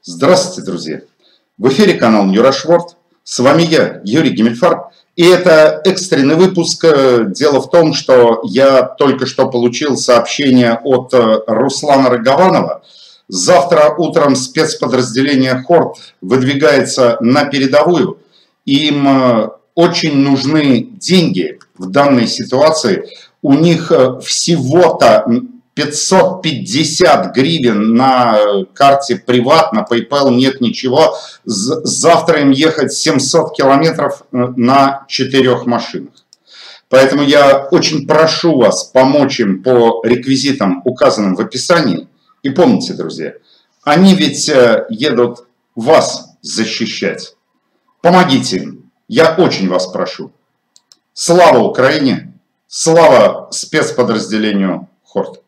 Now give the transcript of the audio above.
Здравствуйте, друзья! В эфире канал Нюрашворд. С вами я, Юрий Гиммельфарб. И это экстренный выпуск. Дело в том, что я только что получил сообщение от Руслана Рогованова. Завтра утром спецподразделение «Хорт» выдвигается на передовую. Им очень нужны деньги в данной ситуации. У них всего-то 550 гривен на карте приват, на PayPal нет ничего. Завтра им ехать 700 километров на 4 машинах. Поэтому я очень прошу вас помочь им по реквизитам, указанным в описании. И помните, друзья, они ведь едут вас защищать. Помогите им. Я очень вас прошу. Слава Украине! Слава спецподразделению «Хорт».